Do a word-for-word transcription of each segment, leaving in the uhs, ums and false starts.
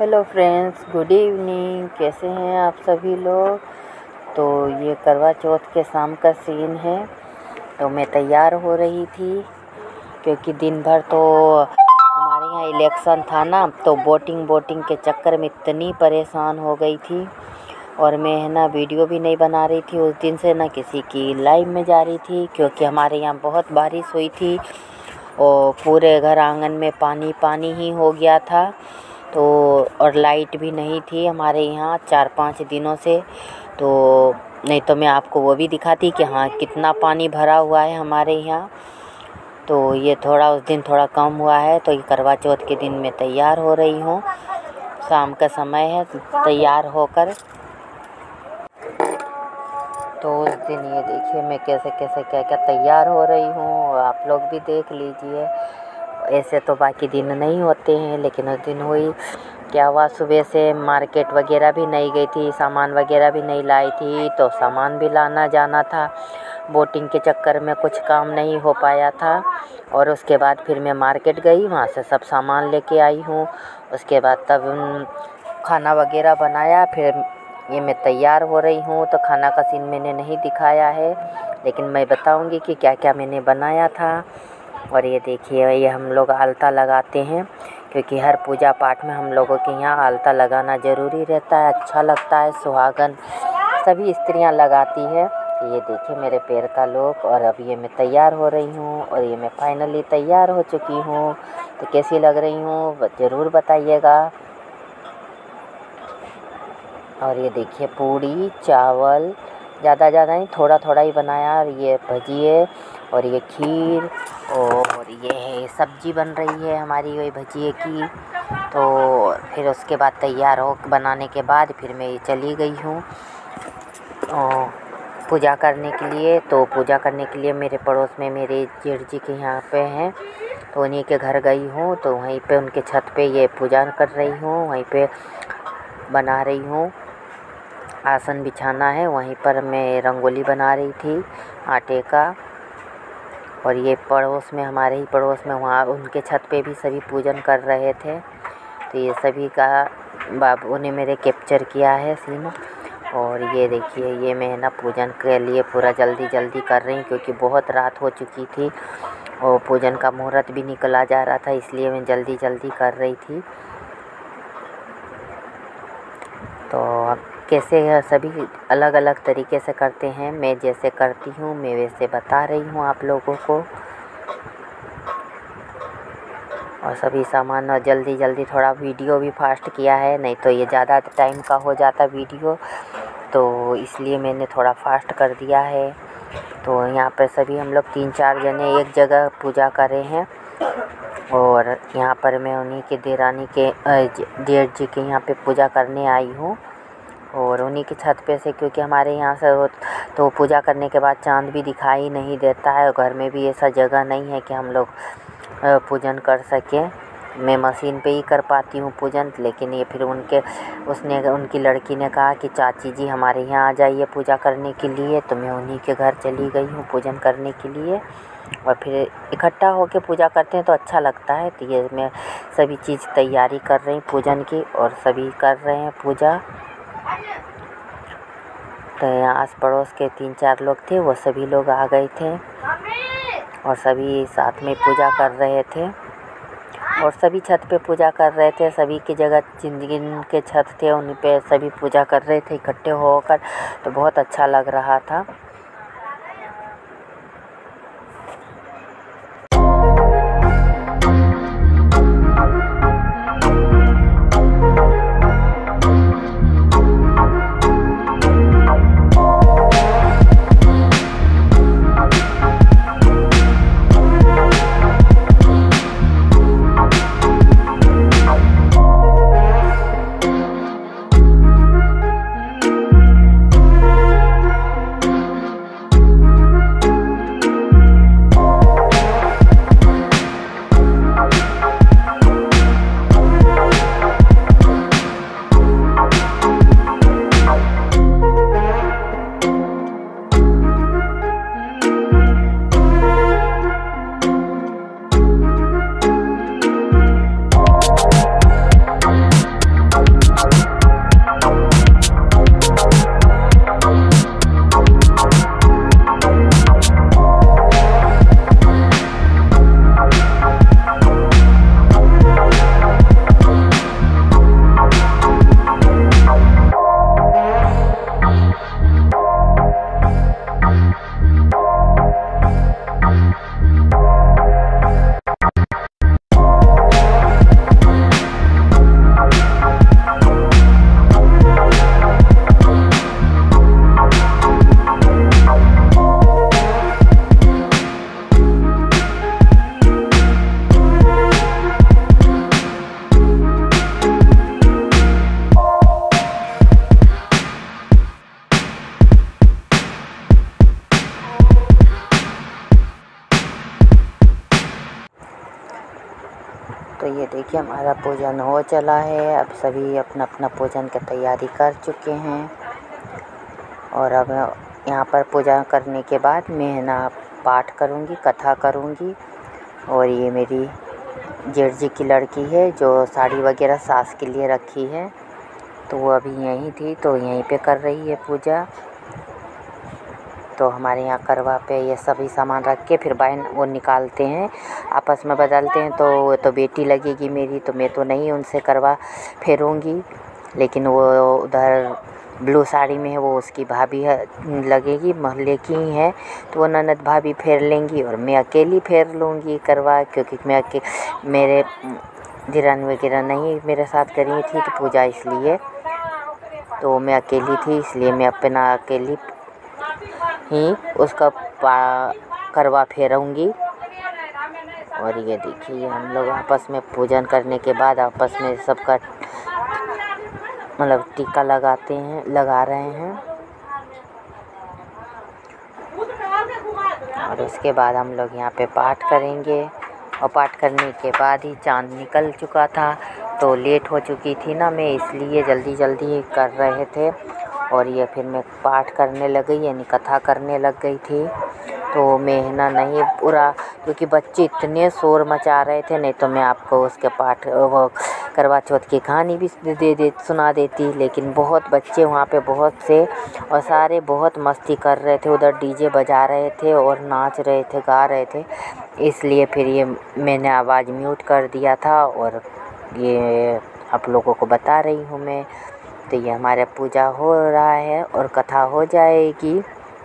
Hello friends, good evening. कैसे हैं आप सभी लोग। तो ये करवा चौथ के शाम का सीन है। तो मैं तैयार हो रही थी क्योंकि दिन भर तो हमारे यहाँ इलेक्शन था ना, तो वोटिंग वोटिंग के चक्कर में इतनी परेशान हो गई थी। और मैं है ना वीडियो भी नहीं बना रही थी उस दिन से, ना किसी की लाइव में जा रही थी, क्योंकि हमारे यहाँ बहुत बारिश हुई थी और पूरे घर आंगन में पानी पानी ही हो गया था। तो और लाइट भी नहीं थी हमारे यहाँ चार पाँच दिनों से। तो नहीं तो मैं आपको वो भी दिखाती कि हाँ कितना पानी भरा हुआ है हमारे यहाँ। तो ये थोड़ा उस दिन थोड़ा कम हुआ है। तो ये करवा चौथ के दिन मैं तैयार हो रही हूँ, शाम का समय है तैयार होकर। तो उस दिन ये देखिए मैं कैसे कैसे क्या क्या तैयार हो रही हूँ, आप लोग भी देख लीजिए। ऐसे तो बाकी दिन नहीं होते हैं, लेकिन उस दिन हुई। क्या हुआ, सुबह से मार्केट वगैरह भी नहीं गई थी, सामान वगैरह भी नहीं लाई थी, तो सामान भी लाना जाना था। वोटिंग के चक्कर में कुछ काम नहीं हो पाया था। और उसके बाद फिर मैं मार्केट गई, वहाँ से सब सामान लेके आई हूँ। उसके बाद तब खाना वगैरह बनाया, फिर ये मैं तैयार हो रही हूँ। तो खाना का सीन मैंने नहीं दिखाया है, लेकिन मैं बताऊँगी कि क्या क्या मैंने बनाया था। और ये देखिए, ये हम लोग आलता लगाते हैं, क्योंकि हर पूजा पाठ में हम लोगों के यहाँ आलता लगाना ज़रूरी रहता है, अच्छा लगता है। सुहागन सभी स्त्रियां लगाती है। ये देखिए मेरे पैर का लुक। और अब ये मैं तैयार हो रही हूँ, और ये मैं फाइनली तैयार हो चुकी हूँ। तो कैसी लग रही हूँ ज़रूर बताइएगा। और ये देखिए पूड़ी चावल ज़्यादा ज़्यादा नहीं, थोड़ा थोड़ा ही बनाया। और ये भजिए और ये खीर और ये है सब्जी बन रही है हमारी वही भजिए की। तो फिर उसके बाद तैयार हो बनाने के बाद फिर मैं चली गई हूँ पूजा करने के लिए। तो पूजा करने के लिए मेरे पड़ोस में मेरे जेठ जी के यहाँ पे हैं, तो उन्हीं के घर गई हूँ। तो वहीं पे उनके छत पे ये पूजा कर रही हूँ, वहीं पे बना रही हूँ। आसन बिछाना है, वहीं पर मैं रंगोली बना रही थी आटे का। और ये पड़ोस में, हमारे ही पड़ोस में, वहाँ उनके छत पे भी सभी पूजन कर रहे थे। तो ये सभी का बाबू ने मेरे कैप्चर किया है सीन। और ये देखिए, ये मैं ना पूजन के लिए पूरा जल्दी जल्दी कर रही हूँ, क्योंकि बहुत रात हो चुकी थी और पूजन का मुहूर्त भी निकला जा रहा था, इसलिए मैं जल्दी जल्दी कर रही थी। तो कैसे सभी अलग अलग तरीके से करते हैं, मैं जैसे करती हूँ मैं वैसे बता रही हूँ आप लोगों को। और सभी सामान और जल्दी जल्दी थोड़ा वीडियो भी फास्ट किया है, नहीं तो ये ज़्यादा टाइम का हो जाता वीडियो, तो इसलिए मैंने थोड़ा फास्ट कर दिया है। तो यहाँ पर सभी हम लोग तीन चार जने एक जगह पूजा कर रहे हैं। और यहाँ पर मैं उन्हीं के देरानी के जेठ जी के यहाँ पे पूजा करने आई हूँ, और उन्हीं की छत पे से, क्योंकि हमारे यहाँ से तो पूजा करने के बाद चांद भी दिखाई नहीं देता है। घर में भी ऐसा जगह नहीं है कि हम लोग पूजन कर सकें। मैं मशीन पे ही कर पाती हूँ पूजन, लेकिन ये फिर उनके उसने उनकी लड़की ने कहा कि चाची जी हमारे यहाँ आ जाइए पूजा करने के लिए। तो मैं उन्हीं के घर चली गई हूँ पूजन करने के लिए। और फिर इकट्ठा होके पूजा करते हैं तो अच्छा लगता है। तो ये मैं सभी चीज़ तैयारी कर रही पूजन की, और सभी कर रहे हैं पूजा। तो यहाँ आस पड़ोस के तीन चार लोग थे, वो सभी लोग आ गए थे और सभी साथ में पूजा कर रहे थे। और सभी छत पे पूजा कर रहे थे, सभी की जगह जिन जिन के छत थे उन पे सभी पूजा कर रहे थे इकट्ठे होकर। तो बहुत अच्छा लग रहा था। तो ये देखिए हमारा पूजन हो चला है। अब सभी अपना अपना पूजन की तैयारी कर चुके हैं और अब यहाँ पर पूजा करने के बाद मैं ना पाठ करूँगी, कथा करूँगी। और ये मेरी जेठ जी की लड़की है जो साड़ी वगैरह सास के लिए रखी है, तो वो अभी यहीं थी तो यहीं पे कर रही है पूजा। तो हमारे यहाँ करवा पे ये सभी सामान रख के फिर बहन वो निकालते हैं, आपस में बदलते हैं। तो वो तो बेटी लगेगी मेरी, तो मैं तो नहीं उनसे करवा फेरूँगी, लेकिन वो उधर ब्लू साड़ी में है वो उसकी भाभी है लगेगी, मोहल्ले की ही है, तो वो ननद भाभी फेर लेंगी और मैं अकेली फेर लूँगी करवा, क्योंकि मैं अके मेरे जिरान वगैरह नहीं मेरे साथ करी थी तो पूजा, इसलिए तो मैं अकेली थी, इसलिए मैं अपना अकेली ही उसका पा करवा फेरूँगी। और ये देखिए हम लोग आपस में पूजन करने के बाद आपस में सबका मतलब टीका लगाते हैं, लगा रहे हैं। और उसके बाद हम लोग यहाँ पे पाठ करेंगे और पाठ करने के बाद ही चाँद निकल चुका था, तो लेट हो चुकी थी ना मैं, इसलिए जल्दी जल्दी कर रहे थे। और ये फिर मैं पाठ करने लग गई, यानी कथा करने लग गई थी। तो मैं ना नहीं पूरा, क्योंकि बच्चे इतने शोर मचा रहे थे, नहीं तो मैं आपको उसके पाठ वो करवा चौथ की कहानी भी दे दे सुना देती, लेकिन बहुत बच्चे वहाँ पे बहुत से और सारे बहुत मस्ती कर रहे थे, उधर डीजे बजा रहे थे और नाच रहे थे, गा रहे थे, इसलिए फिर ये मैंने आवाज़ म्यूट कर दिया था और ये आप लोगों को बता रही हूँ मैं। तो ये हमारा पूजा हो रहा है और कथा हो जाएगी।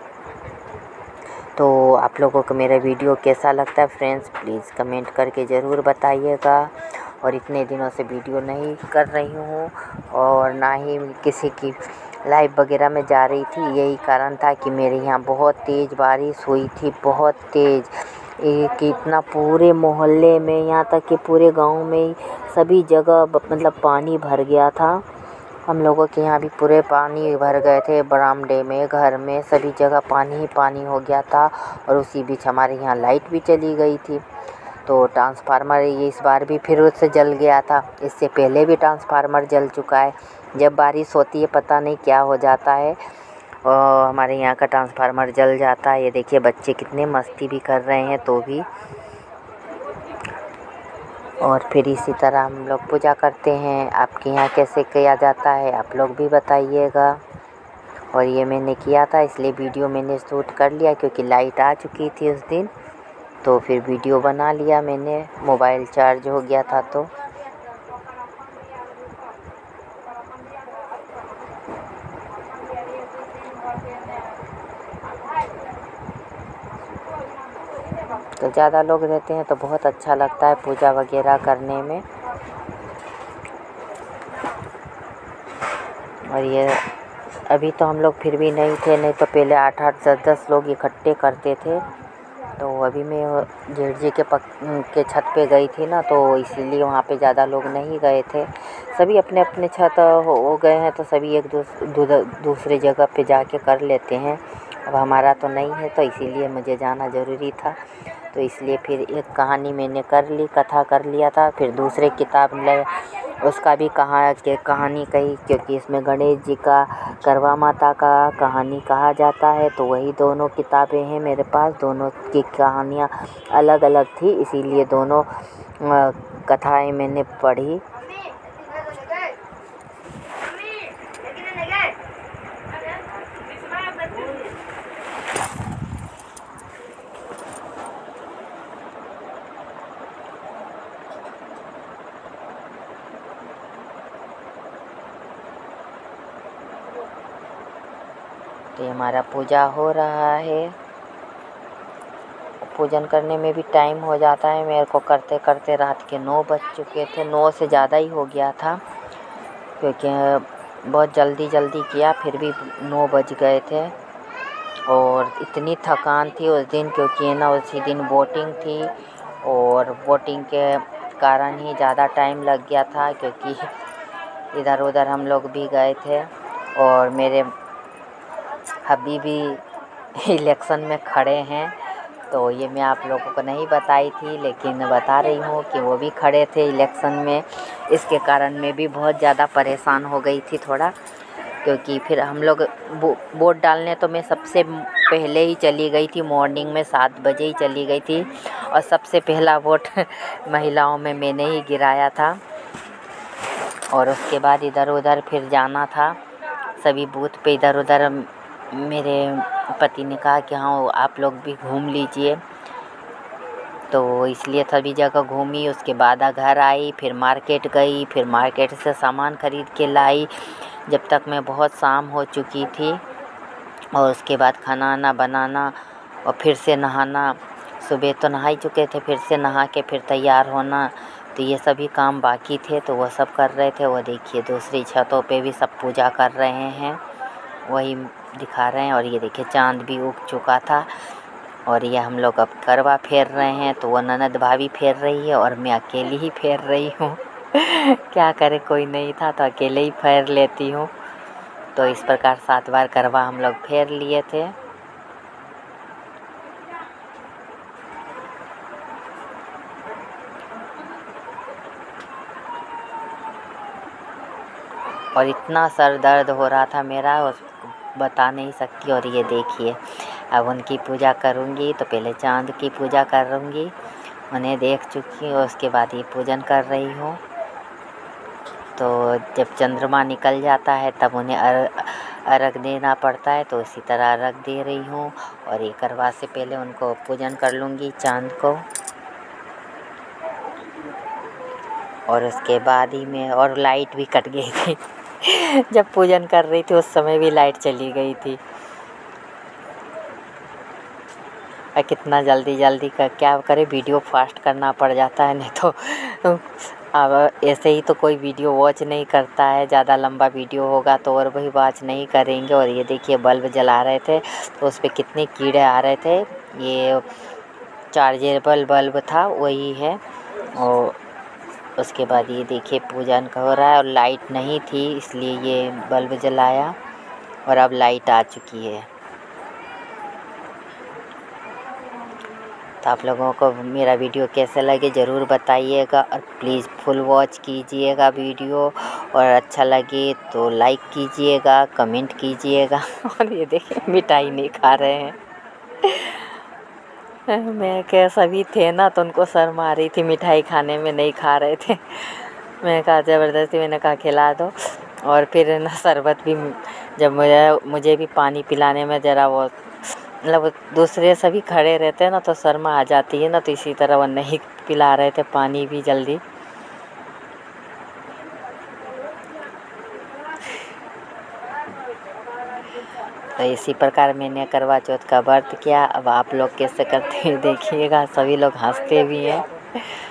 तो आप लोगों को मेरा वीडियो कैसा लगता है फ्रेंड्स, प्लीज़ कमेंट करके ज़रूर बताइएगा। और इतने दिनों से वीडियो नहीं कर रही हूँ और ना ही किसी की लाइव वगैरह में जा रही थी, यही कारण था कि मेरे यहाँ बहुत तेज़ बारिश हुई थी, बहुत तेज़, कि इतना पूरे मोहल्ले में, यहाँ तक कि पूरे गांव में सभी जगह मतलब पानी भर गया था। हम लोगों के यहाँ भी पूरे पानी भर गए थे, बरामदे में, घर में, सभी जगह पानी ही पानी हो गया था। और उसी बीच हमारे यहाँ लाइट भी चली गई थी, तो ट्रांसफार्मर ये इस बार भी फिर उससे जल गया था। इससे पहले भी ट्रांसफार्मर जल चुका है। जब बारिश होती है पता नहीं क्या हो जाता है और हमारे यहाँ का ट्रांसफार्मर जल जाता है। ये देखिए बच्चे कितने मस्ती भी कर रहे हैं तो भी। और फिर इसी तरह हम लोग पूजा करते हैं। आपके यहाँ कैसे किया जाता है आप लोग भी बताइएगा। और ये मैंने किया था, इसलिए वीडियो मैंने शूट कर लिया, क्योंकि लाइट आ चुकी थी उस दिन, तो फिर वीडियो बना लिया मैंने, मोबाइल चार्ज हो गया था तो। तो ज़्यादा लोग रहते हैं तो बहुत अच्छा लगता है पूजा वगैरह करने में। और ये अभी तो हम लोग फिर भी नहीं थे, नहीं तो पहले आठ आठ दस दस लोग इकट्ठे करते थे। तो अभी मैं जेठ जी के पक के छत पे गई थी ना, तो इसीलिए वहाँ पे ज़्यादा लोग नहीं गए थे, सभी अपने अपने छत हो, हो गए हैं, तो सभी एक दूस, दू, दूसरे जगह पे जाके कर लेते हैं। अब हमारा तो नहीं है, तो इसीलिए मुझे जाना ज़रूरी था, तो इसलिए फिर एक कहानी मैंने कर ली, कथा कर लिया था। फिर दूसरे किताब ले उसका भी कहा कि कहानी कही, क्योंकि इसमें गणेश जी का, करवा माता का कहानी कहा जाता है, तो वही दोनों किताबें हैं मेरे पास। दोनों की कहानियाँ अलग अलग थी, इसीलिए दोनों कथाएं मैंने पढ़ी। तो हमारा पूजा हो रहा है। पूजन करने में भी टाइम हो जाता है मेरे को, करते करते रात के नौ बज चुके थे, नौ से ज़्यादा ही हो गया था, क्योंकि बहुत जल्दी जल्दी किया, फिर भी नौ बज गए थे। और इतनी थकान थी उस दिन, क्योंकि ना उसी दिन बोटिंग थी और बोटिंग के कारण ही ज़्यादा टाइम लग गया था, क्योंकि इधर उधर हम लोग भी गए थे। और मेरे हबी भी इलेक्शन में खड़े हैं, तो ये मैं आप लोगों को नहीं बताई थी, लेकिन बता रही हूँ कि वो भी खड़े थे इलेक्शन में। इसके कारण मैं भी बहुत ज़्यादा परेशान हो गई थी थोड़ा, क्योंकि फिर हम लोग वोट डालने तो मैं सबसे पहले ही चली गई थी, मॉर्निंग में सात बजे ही चली गई थी और सबसे पहला वोट महिलाओं में मैंने ही गिराया था। और उसके बाद इधर उधर फिर जाना था सभी बूथ पे इधर उधर। मेरे पति ने कहा कि हाँ आप लोग भी घूम लीजिए, तो इसलिए सभी जगह घूमी। उसके बाद घर आई, फिर मार्केट गई, फिर मार्केट से सामान ख़रीद के लाई, जब तक मैं बहुत शाम हो चुकी थी। और उसके बाद खाना वाना बनाना और फिर से नहाना। सुबह तो नहा ही चुके थे, फिर से नहा के फिर तैयार होना, तो ये सभी काम बाकी थे, तो वो सब कर रहे थे। वो देखिए दूसरी छतों पे भी सब पूजा कर रहे हैं, वही दिखा रहे हैं। और ये देखिए चाँद भी उग चुका था और ये हम लोग अब करवा फेर रहे हैं। तो वो ननद भाभी फेर रही है और मैं अकेली ही फेर रही हूँ क्या करे, कोई नहीं था तो अकेले ही फेर लेती हूँ। तो इस प्रकार सात बार करवा हम लोग फेर लिए थे। और इतना सर दर्द हो रहा था मेरा, बता नहीं सकती। और ये देखिए अब उनकी पूजा करूँगी, तो पहले चाँद की पूजा करूँगी, उन्हें देख चुकी हूँ, उसके बाद ये पूजन कर रही हूँ। तो जब चंद्रमा निकल जाता है तब उन्हें अर्घ देना पड़ता है, तो इसी तरह अर्घ दे रही हूँ। और ये करवा से पहले उनको पूजन कर लूँगी चाँद को। और उसके बाद ही मैं, और लाइट भी कट गई थी जब पूजन कर रही थी उस समय भी लाइट चली गई थी। और कितना जल्दी जल्दी कर क्या करे, वीडियो फास्ट करना पड़ जाता है, नहीं तो अब ऐसे ही तो कोई वीडियो वॉच नहीं करता है। ज़्यादा लंबा वीडियो होगा तो और वही वॉच नहीं करेंगे। और ये देखिए बल्ब जला रहे थे तो उस पर कितने कीड़े आ रहे थे। ये चार्जेबल बल्ब था, वही है। और उसके बाद ये देखिए पूजन हो रहा है और लाइट नहीं थी, इसलिए ये बल्ब जलाया और अब लाइट आ चुकी है। तो आप लोगों को मेरा वीडियो कैसे लगे ज़रूर बताइएगा और प्लीज़ फुल वॉच कीजिएगा वीडियो। और अच्छा लगे तो लाइक कीजिएगा, कमेंट कीजिएगा। और ये देखिए मिठाई नहीं खा रहे हैं मैं क्या, सभी थे ना तो उनको शर्म आ रही थी, मिठाई खाने में नहीं खा रहे थे। मैंने कहा ज़बरदस्ती, मैंने कहा खिला दो। और फिर ना शरबत भी, जब मुझे मुझे भी पानी पिलाने में ज़रा वो मतलब दूसरे सभी खड़े रहते हैं ना तो शर्मा आ जाती है ना, तो इसी तरह वो नहीं पिला रहे थे पानी भी जल्दी। तो इसी प्रकार मैंने करवा चौथ का व्रत किया। अब आप लोग कैसे करते हैं देखिएगा, सभी लोग हंसते भी हैं।